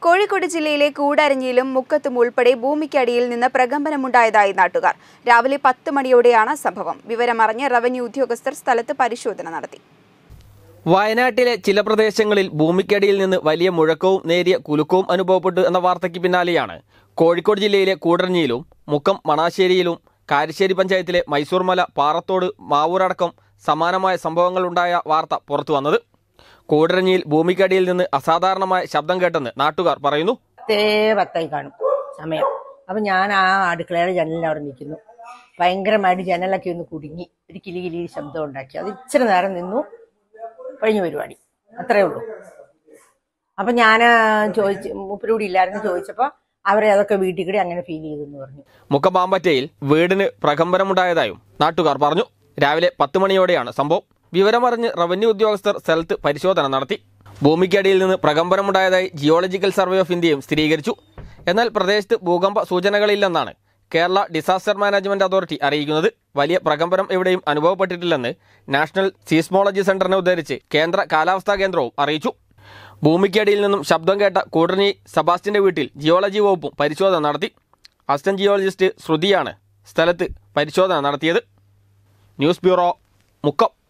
കോഴിക്കോട് ജില്ലയിലെ കൂടരഞ്ഞിയിലും മുക്കത്തും ഉൾപ്പെടെ ഭൂമിക്കടിയിൽ നിന്ന് പ്രകമ്പനമുണ്ടായതായി നാട്ടുകാർ. രാവിലെ 10 മണിയോടെയാണ് സംഭവം. വിവരമറിഞ്ഞ് റവന്യൂ ഉദ്യോഗസ്ഥർ സ്ഥലത്ത് പരിശോധന നടത്തി. വയനാട്ടിലെ ചില പ്രദേശങ്ങളിൽ ഭൂമിക്കടിയിൽ നിന്ന് വലിയ മുഴക്കവും നേരിയ കുലുക്കവും അനുഭവപ്പെട്ടു എന്ന വാർത്തയ്ക്ക് പിന്നാലെയാണ് കോഴിക്കോട് ജില്ലയിലെ കൂടരഞ്ഞിയിലും മുക്കം മണാശ്ശേരിയിലും കാരശ്ശേരി പഞ്ചായത്തിലെ മൈസൂർമല, പാറത്തോട്, മാവൂരടക്കം സമാനമായ സംഭവങ്ങളുണ്ടായ വാർത്ത പുറത്തു വന്നത്. കൂടരഞ്ഞിയിൽ ഭൂമിക്കടിയിൽ നിന്ന് അസാധാരണമായ ശബ്ദം കേട്ടെന്ന് നാട്ടുകാർ പറയുന്നു. 10 കാണും സമയം. അപ്പൊ ഞാൻ ആ അടുക്കളയുടെ ജനലിൽ അവിടെ നിൽക്കുന്നു. ഭയങ്കരമായിട്ട് ജനലൊക്കെ ഒന്ന് കുടുങ്ങി ഒരു കിലി ശബ്ദം ഉണ്ടാക്കി. അത് ഇച്ചിരി നേരം നിന്നു, കഴിഞ്ഞു പരിപാടി. അത്രേ ഉള്ളൂ. അപ്പൊ ഞാൻ മൂപ്പരോട് ഇല്ലായിരുന്നു, ചോദിച്ചപ്പോ അവരെ അതൊക്കെ വീട്ടിൽ കൂടി അങ്ങനെ ഫീൽ ചെയ്തെന്ന് പറഞ്ഞു. മുക്കം പാമ്പറ്റയിൽ വീടിന് പ്രകമ്പനമുണ്ടായതായും നാട്ടുകാർ പറഞ്ഞു. രാവിലെ 10 മണിയോടെയാണ് സംഭവം. വിവരമറിഞ്ഞ് റവന്യൂ ഉദ്യോഗസ്ഥർ സ്ഥലത്ത് പരിശോധന നടത്തി. ഭൂമിക്കടിയിൽ നിന്ന് പ്രകമ്പനമുണ്ടായതായി ജിയോളജിക്കൽ സർവേ ഓഫ് ഇന്ത്യയും സ്ഥിരീകരിച്ചു. എന്നാൽ പ്രദേശത്ത് ഭൂകമ്പ സൂചനകളില്ലെന്നാണ് കേരള ഡിസാസ്റ്റർ മാനേജ്മെന്റ് അതോറിറ്റി അറിയിക്കുന്നത്. വലിയ പ്രകമ്പനം എവിടെയും അനുഭവപ്പെട്ടിട്ടില്ലെന്ന് നാഷണൽ സീസ്മോളജി സെന്ററിനെ ഉദ്ധരിച്ച് കേന്ദ്ര കാലാവസ്ഥാ കേന്ദ്രവും അറിയിച്ചു. ഭൂമിക്കടിയിൽ നിന്നും ശബ്ദം കേട്ട കൂടരഞ്ഞി സെബാസ്റ്റ്യന്റെ വീട്ടിൽ ജിയോളജി വകുപ്പും പരിശോധന നടത്തി. അസിസ്റ്റന്റ് ജിയോളജിസ്റ്റ് ശ്രുതിയാണ് സ്ഥലത്ത് പരിശോധന നടത്തിയത്. News bureau, Mukkam.